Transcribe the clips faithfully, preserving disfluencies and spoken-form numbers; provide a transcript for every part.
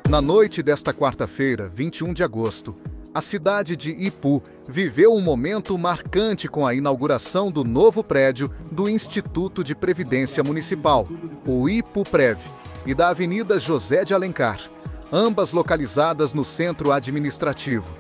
Na noite desta quarta-feira, vinte e um de agosto, a cidade de Ipu viveu um momento marcante com a inauguração do novo prédio do Instituto de Previdência Municipal, o IPUPREV, e da Avenida José de Alencar, ambas localizadas no centro administrativo.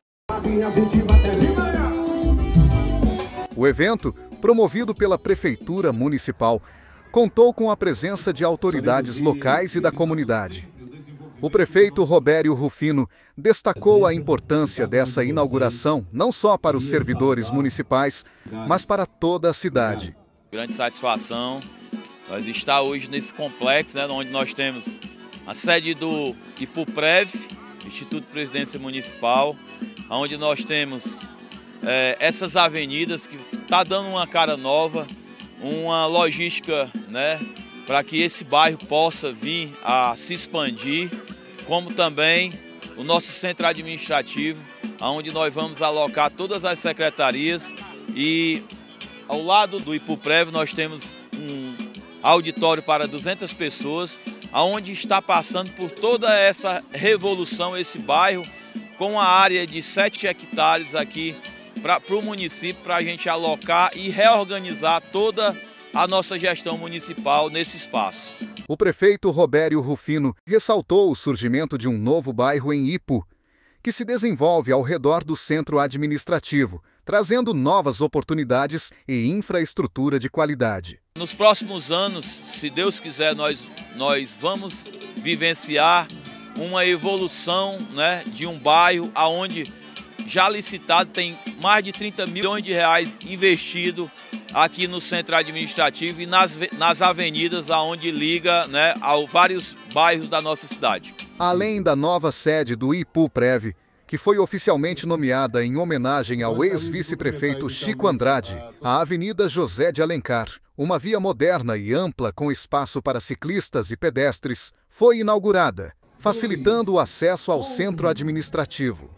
O evento, promovido pela Prefeitura Municipal, contou com a presença de autoridades locais e da comunidade. O prefeito Robério Rufino destacou a importância dessa inauguração não só para os servidores municipais, mas para toda a cidade. Grande satisfação nós estar hoje nesse complexo, né, onde nós temos a sede do IPUPREV, Instituto de Previdência Municipal, onde nós temos é, essas avenidas que está dando uma cara nova, uma logística, né, para que esse bairro possa vir a se expandir, como também o nosso centro administrativo, onde nós vamos alocar todas as secretarias, e ao lado do IPUPREV nós temos um auditório para duzentas pessoas, onde está passando por toda essa revolução esse bairro, com a área de sete hectares aqui para o município, para a gente alocar e reorganizar toda a nossa gestão municipal nesse espaço. O prefeito Robério Rufino ressaltou o surgimento de um novo bairro em Ipu, que se desenvolve ao redor do centro administrativo, trazendo novas oportunidades e infraestrutura de qualidade. Nos próximos anos, se Deus quiser, nós, nós vamos vivenciar uma evolução, né, de um bairro onde já licitado tem mais de trinta milhões de reais investido aqui no centro administrativo e nas, nas avenidas aonde liga, né, a vários bairros da nossa cidade. Além da nova sede do IPUPREV, que foi oficialmente nomeada em homenagem ao ex-vice-prefeito Chico Andrade, a Avenida José de Alencar, uma via moderna e ampla com espaço para ciclistas e pedestres, foi inaugurada, facilitando o acesso ao centro administrativo.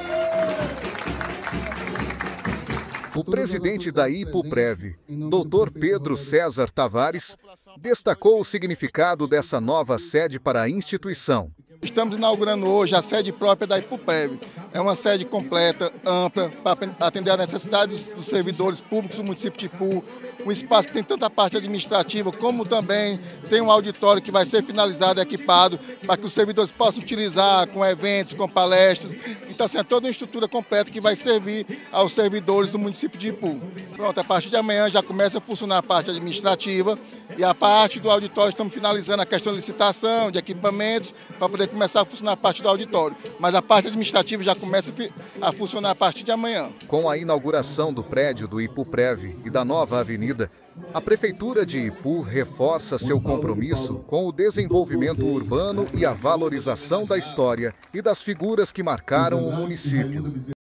O presidente da IPUPREV, doutor Pedro César Tavares, destacou o significado dessa nova sede para a instituição. Estamos inaugurando hoje a sede própria da IPUPREV. É uma sede completa, ampla, para atender às necessidades dos servidores públicos do município de Ipu. Um espaço que tem tanto a parte administrativa, como também tem um auditório que vai ser finalizado e equipado para que os servidores possam utilizar com eventos, com palestras. Então, assim, é toda uma estrutura completa que vai servir aos servidores do município de Ipu. Pronto, a partir de amanhã já começa a funcionar a parte administrativa e a parte do auditório estamos finalizando a questão de licitação, de equipamentos, para poder começar a funcionar a parte do auditório. Mas a parte administrativa já começa a funcionar a partir de amanhã. Com a inauguração do prédio do IPUPREV e da nova avenida, a Prefeitura de Ipu reforça seu compromisso com o desenvolvimento urbano e a valorização da história e das figuras que marcaram o município.